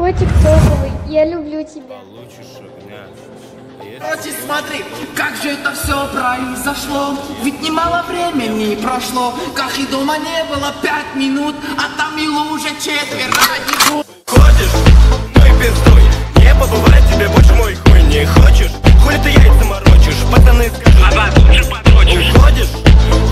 Котик топовый, я люблю тебя. Получишь огня. Короче, смотри, как же это все произошло. Ведь немало времени прошло. Как и дома не было 5 минут, а там и уже 4 ради. Ходишь, ну и пиздуй. Не побывает тебе больше мой хуй. Не хочешь, хули ты яйца морочишь. Пацаны скажут, лучше подрочишь. Уходишь,